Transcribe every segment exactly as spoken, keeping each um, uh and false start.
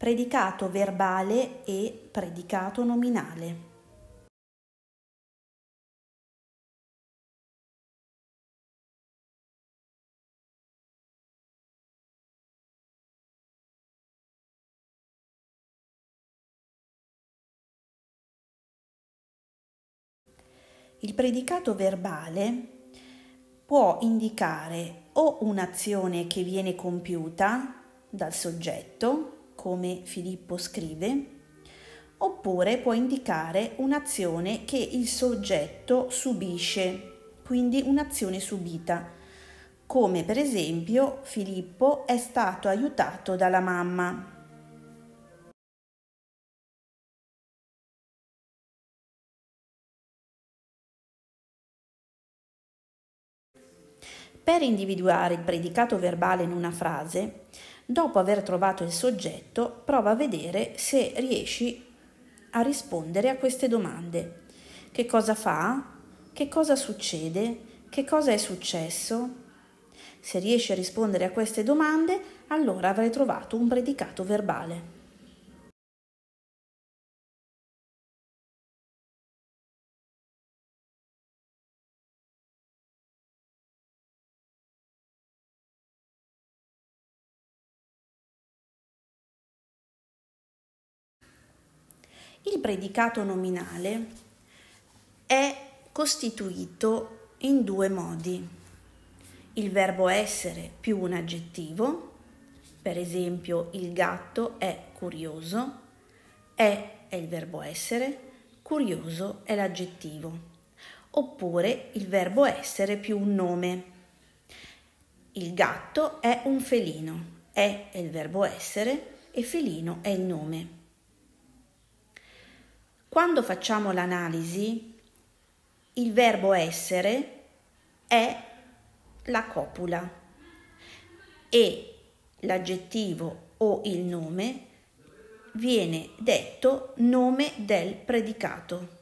predicato verbale e predicato nominale. Il predicato verbale può indicare o un'azione che viene compiuta dal soggetto, come Filippo scrive, oppure può indicare un'azione che il soggetto subisce, quindi un'azione subita, come per esempio Filippo è stato aiutato dalla mamma. Per individuare il predicato verbale in una frase, dopo aver trovato il soggetto, prova a vedere se riesci a rispondere a queste domande. Che cosa fa? Che cosa succede? Che cosa è successo? Se riesci a rispondere a queste domande, allora avrai trovato un predicato verbale. Il predicato nominale è costituito in due modi. Il verbo essere più un aggettivo, per esempio il gatto è curioso, è è il verbo essere, curioso è l'aggettivo. Oppure il verbo essere più un nome. Il gatto è un felino, è è il verbo essere e felino è il nome. Quando facciamo l'analisi, il verbo essere è la copula e l'aggettivo o il nome viene detto nome del predicato.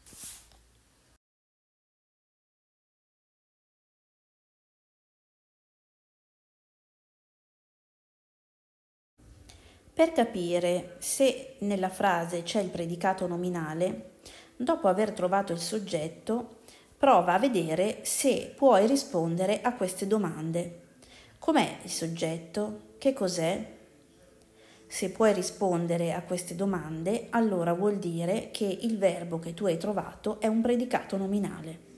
Per capire se nella frase c'è il predicato nominale, dopo aver trovato il soggetto, prova a vedere se puoi rispondere a queste domande. Com'è il soggetto? Che cos'è? Se puoi rispondere a queste domande, allora vuol dire che il verbo che tu hai trovato è un predicato nominale.